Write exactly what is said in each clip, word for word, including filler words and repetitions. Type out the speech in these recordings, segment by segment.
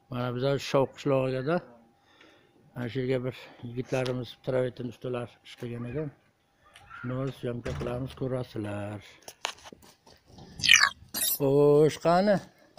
Mana bizlar Shovq qishlog'ida mana shu yerga bir yigitlarimiz travertin ustalar ish qilgan ekan. Shuni syomka qilamiz, ko'rasizlar. Xo'sh, qani?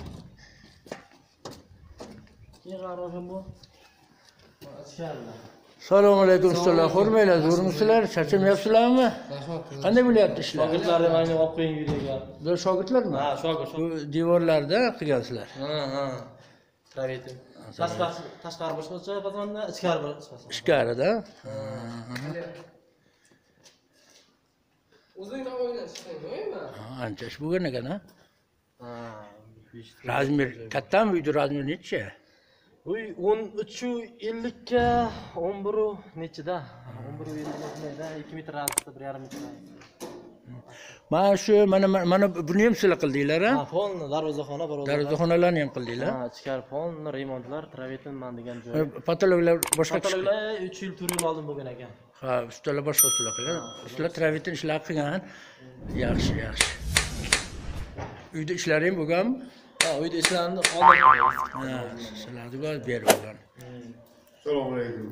Assalomu alaykum ustalar, hurmatlar, zo'rmisizlar? Charchamayapsizlarmi? Qanday bo'lyapti ishlar? Shogirdlarni mana olib qo'ying videoga. Bular shogirdlarmi? Ha, shogird. Bu devorlarda qilgansizlar. Ha, ha. Travertin. Tashqari tashqari boshqacha bazanda, ichkari boshqacha. Ichkarida. O'zing o'ynash istaymi? Ancha ish bo'lgan ekan, ha? Ha. Razmer kattami uyda razmer necha? Uy o'n uch ellik ga o'n bir nechida? o'n bir ellikda ikki metr radiyusda bir yarim metr. Mana shu mana mana buni ham sizlar qildinglar, ha? Ha, fon, darvozaxona, darvozaxona. Darvozaxonalarni ham qildinglar. Ha, ichkari fon, remontlar, travertin man degan joy. Patologlar boshqa kishi. Patologlar uch yil to'rt yil oldin bo'lgan ekan. Ha, ustalar boshqa ustalar qilgan. Ustalar travertin ishlar qilgan. Yaxshi, yaxshi. Uyda ishlari ham bo'lganmi? Ha, uyda ishlarni oldin qilamiz. Ha, sizlarni bor berib bo'lgan. Assalomu alaykum.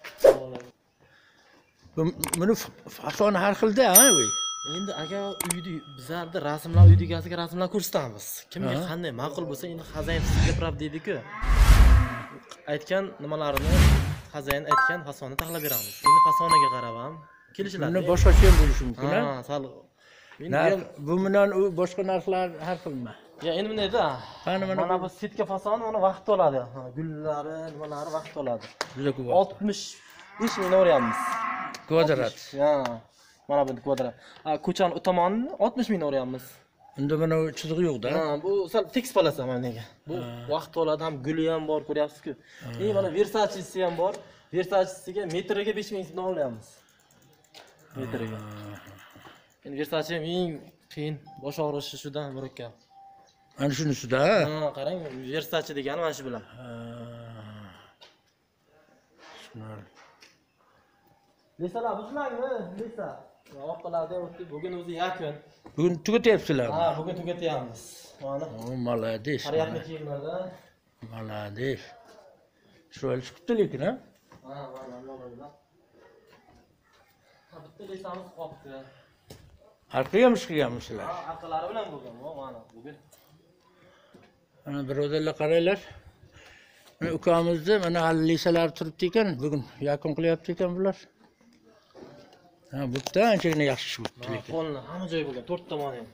Buni fasoni har xilda, ha, uy. Endi agar uyda bizlarda rasmlar uy egasiga rasmlar ko'rsatamiz. Kimga qanday ma'qul bo'lsa, endi xozayin sizga prab deydi-ku. Aytgan nimalarini xozayin aytgan fasonni taxlab beramiz. Endi fasoniga qarab ham kelishiladi. Buni boshqacha ham bo'lishi mumkin, ha? Ha, sal. Bu bilan u boshqa narxlar har xilmi? Ya endi bundayda. Qani mana Mana bu setka fasoni uni vaqt oladi. Ha, gullari, nimalari vaqt oladi. juda ko'p. oltmish uch ming o'rayapmiz. Kvadrat. Ha. Mana bu kvadrat. Ha, ko'chani u tomonini oltmish ming o'rayapmiz. Unda mana chiziq yo'q-da. Ha, bu sal tekis palasa mana nega. Bu vaqt oladi, ham guli ham bor, ko'ryapsiz-ku. E mana Versachesi ham bor. Versachesiga metriga besh ming so'm olyapmiz. Metriga. Endi Versace eng qiyin bosh og'rishi shudan murakkab. Ana shunisida. Ha, qarang, Versace degani mana shu bilan. Lesalar buzmangmi? Lesa. Vaqtlarda o'tdi. Bugun o'zi yakun. Bugun tugatyapsizlarmi? Ha, bugun tugatyapmiz. Mana. O, malades. Haryapni kiyimlarda. Malades. Chiroyli chiqibdi lekin, ha? Ha, mana mana. Ha, bitta lesamiz qolibdi. Arqaga ham ish qilganmisizlar? Ha, arqalari bilan bo'lgan, mana bugun. Mana birodarlar qaranglar. Mana ukamizni mana hali lisalar turibdi ekan, bugun yakun qilyapti ekan bular. Ha, bu yerda anchagina yaxshi chiqibdi lekin. Qo'lni hamma joy bo'lgan, to'rt tomoni ham.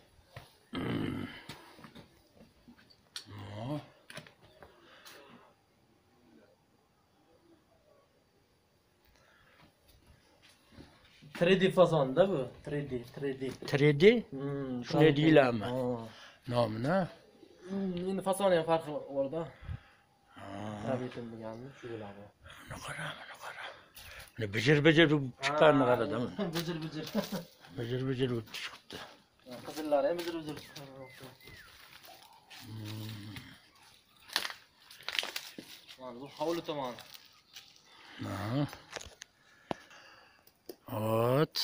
tre D fasonda bu, tre D, tre D. tre D? Hmm, Shunday deyilami? Ha. Nomini? Endi fasoni ham farqi bor-da. Travertin deganni shu bo'ladi. Mana qara, mana qara. Mana bijir-bijir chiqqanini qarada. Bijir-bijir. Bijir-bijir o'tib chiqibdi. Qizillari ham bijir-bijir. Mana bu hovli tomoni. Ha. Ot.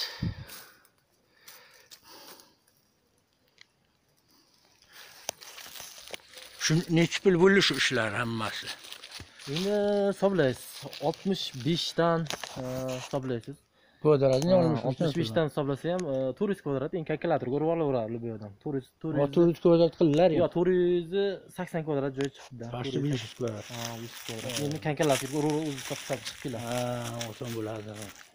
Shu necha pul bo'ldi shu ishlar hammasi? Endi hisoblaysiz. oltmish besh dan hisoblaysiz. Kvadratni oltmish besh dan hisoblasa ham to'rt yuz kvadrat eng kalkulatorga urib olaveradi bu yerdan. to'rt yuz to'rt yuz to'rt yuz kvadrat qildilar Yo'q, to'rt yuz sakson kvadrat joy chiqdi. Pasti besh yuz kvadrat. Ha, besh yuz kvadrat. Endi kalkulatorga urib o'zi hisob chiqib keladi. Ha, oson bo'ladi.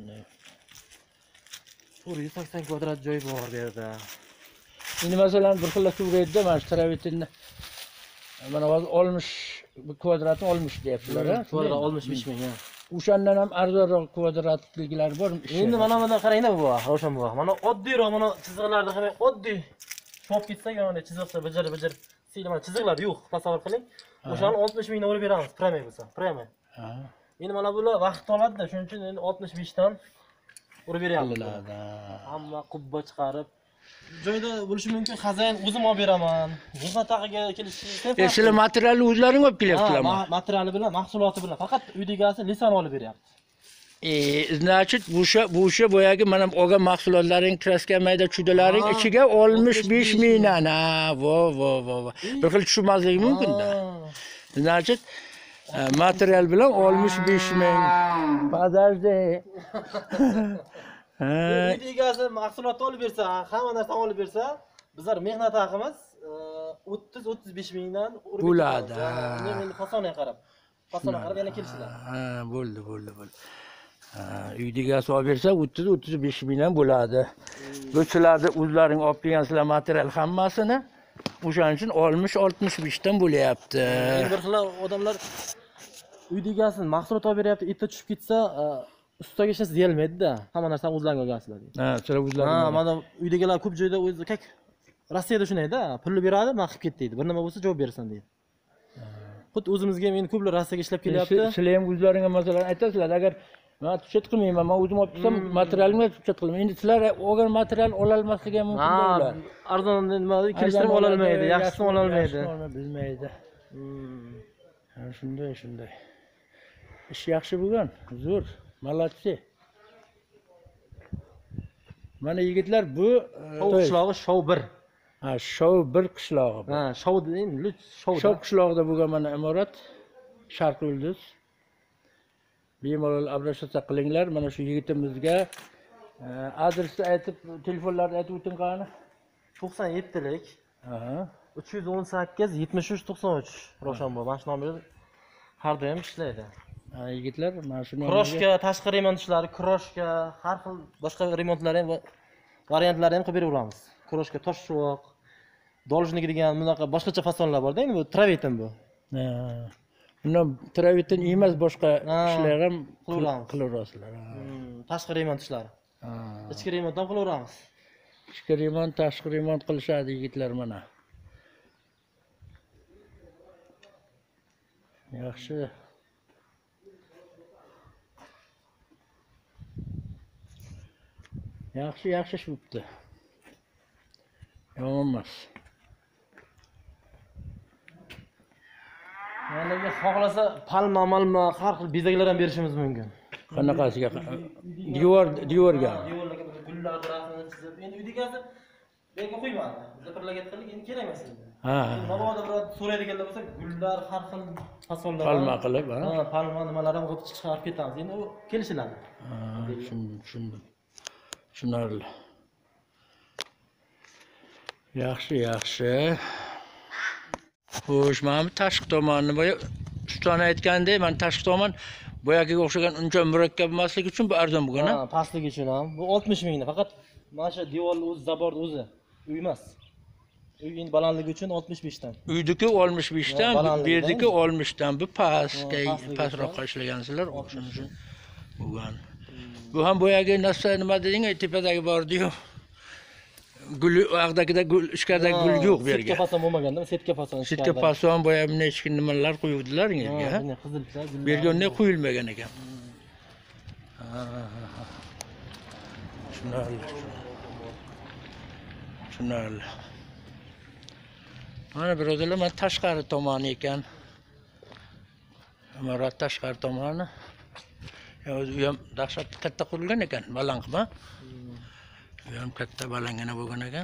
to'rt yuz sakson kvadrat joy bor bu yerda. Endi masalan bir xil suvga mana shu travertinni mana hozir oltmish kvadratni oltmish deyaptilar, ha? Kvadrat oltmish besh ming, ha. O'shandan ham arzonroq kvadratliklar bormi? Endi mana bunda qarangda bu, Ravshan bu. Mana oddiyroq, mana chiziqlarda ham oddiy. Chop ketsak, mana chiziqda bijir-bijir siyli mana chiziqlar yo'q, tasavvur qiling. O'shani oltmish ming o'rib beramiz, premye bo'lsa, premye. Ha. Endi mana bular vaqt oladi-da, shuning uchun endi oltmish besh dan urib beryapmiz. Hamma qubba chiqarib joyda bo'lishi mumkin, xozayin o'zim olib beraman. Mehnat haqiga kelishishni. E, sizlar materialni o'zlaring olib kelyapsizlarmi? Ha, materiali bilan, mahsuloti bilan. Faqat uyda egasi lisan olib beryapti. E, значит, bu o'sha bu o'sha boyagi mana olgan mahsulotlaring, kraska mayda chudalaring ichiga oltmish besh mingdan. Ha, vo, vo, vo. Bir xil tushunmasligi mumkin-da. Значит, Ha, material bilan oltmish besh ming. Подожди. Ha, Uyni egasi mahsulotni olib bersa, hamma narsani olib bersa, bizlar mehnat haqimiz o'ttiz o'ttiz besh mingdan urib Bo'ladi. ketamiz. Men endi fasonga qarab. Fasonga qarab yana kelishlar. ha, bo'ldi, bo'ldi, bo'ldi. Ha, uyni egasi olib bersa o'ttiz o'ttiz besh mingdan bo'ladi. Bu sizlarni o'zlaring olib kelgansizlar material hammasini. O'shaning uchun oltmish oltmish besh dan bo'layapti. Endi bir xil odamlar uyni egasini mahsulot olib beryapti, erta tushib ketsa, ustiga hech narsa deyolmaydi-da. Hamma narsani o'zlaring olgansizlar deydi. Ha, sizlar Ha, o'zlaring. mana uydagilar ko'p joyda o'zi kak Rossiyada shunday-da, pulni beradi, men qilib ket deydi. Bir nima bo'lsa javob berasan deydi. Xuddi o'zimizga ham endi ko'plar Rossiyaga ishlab kelyapti. Sizlar ham o'zlaringga masalan aytasizlar, agar men tuchat qilmayman, men o'zim olib kelsam materialimga tuchat qilaman. Endi sizlar olgan material ola olmasligi ham mumkin Ha, bo'lar. arzon nima kelishtirib ola olmaydi, yaxshisini ola olmaydi. Bilmaydi. Hmm. Ha, shunday, shunday. Ish yaxshi bo'lgan, zo'r, молодцы. Mana yigitlar bu Shov qishlog'i Shov bir. ha, Shov bir qishlog'i. bu. Ha, Shov deyin, Luch Shov. Shov qishlog'ida bo'lgan mana imorat Sharq Yulduz. Bemalol abrashasa qilinglar. Mana shu yigitimizga e, adresni aytib, telefonlarni aytib o'ting qani. to'qson yettilik Aha. uch yuz o'n sakkiz yetmish uch to'qson uch Ravshanboy. Mana shu nomer har doim ishlaydi. Ha, yigitlar mana shu nomerga- Kroshka, tashqi remont ishlari, kroshka, har xil boshqa remontlar ham va variantlarni ham qilib beraveramiz. Kroshka, toshshuvoq, dolzhniki degan bunaqa boshqacha fasonlar bor-da, endi bu travetin bu. Ha. Bundan travitin emas boshqa Ha, ishlar ham qilaveramiz. qilaverasizlar. Ha. Hmm, tashqi remont ishlari. Ha. Ichki remont ham qilaveramiz. Ichki remont, tashqi remont qilishadi yigitlar mana. Yaxshi. Yaxshi, yaxshi ish bo'libdi. Yomon emas. Yana xohlasa palma, malma, har xil bezaklar ham berishimiz mumkin. Qanaqasiga? Devor, devorga. Devorlarga gullar rasmini chizib, endi uydagasi berga qo'ymadi. Zaprlagat qildik, endi kerak emas endi. Ha. Mabodo biror so'raydiganlar bo'lsa, gullar, har xil fasonlar. Palma qilib, ha. Ha, palma nimalar ham qilib chiqarib ketamiz. Endi u kelishiladi. Ha, tushundim, tushundim. Tushunarli. Yaxshi, yaxshi. Xo'sh, mana bu tashqi tomonni boya ustani aytgandek, men tashqi tomon boyagiga o'xshagan uncha murakkab emasligi uchun bu arzon bo'lgan, Ha, pastligi uchun ham. Bu oltmish mingdan. Faqat mana shu devorni o'zi, zaborni o'zi. Uy emas. Uy endi balandligi uchun oltmish besh dan. Uydiki oltmish besh dan, Ha, bu balandligidan. yerdiki oltmish dan. Bu pastga, Ha, pastligi pastroqqa ishlagansizlar, o'shaning uchun bo'lgan. Bu ham boyagi narsa nima deding, tepadagi bordi-yu. Gul, og'dagida gul, ichkaridagi gul yo'q bu Setka yerga. fason bo'lmaganda, setka fason. Setka pason boya bunday ichki nimalar qo'yuvdilar yerga. Ha, bunday qizilcha, gullar. Bu yerga unday qo'yilmagan ekan. Ha, ha. Tushunarli. Tushunarli. Mana birodarlar, mana tashqari tomoni ekan. Imorat tashqari tomoni. Ya, o'zi u ham dahshat katta qurilgan ekan, balandmi? Bu ham katta balangina bo'lgan ekan.